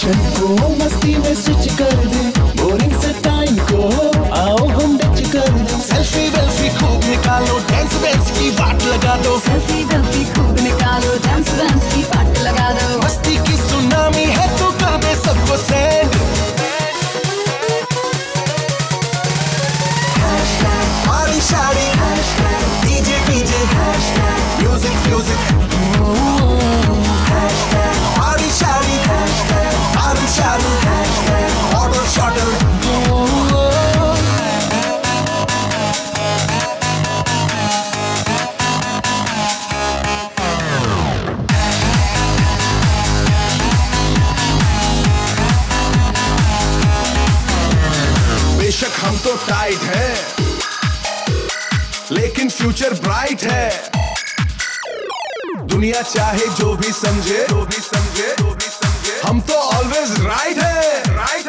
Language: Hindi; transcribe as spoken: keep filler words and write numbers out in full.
टेंशन को मस्ती में स्विच कर दे, बोरिंग से टाइम को आओ हम डच कर दे। सेल्फी वेल्फी खूब निकालो, डांस वेंस की बात लगा दो। सेल्फी वेल्फी खूब निकालो, डांस वेंस की बात लगा दो। मस्ती की सुनामी है तो कर दे सबको सेंड। पार्टी शादी, DJ DJ, music music, party शादी, पार्टी शादी, ऑर्डर शॉर्टर। बेशक हम तो टाइट हैं, लेकिन फ्यूचर ब्राइट है। दुनिया चाहे जो भी समझे, जो भी समझे, जो भी समझे, हम तो ऑलवेज राइट है, राइट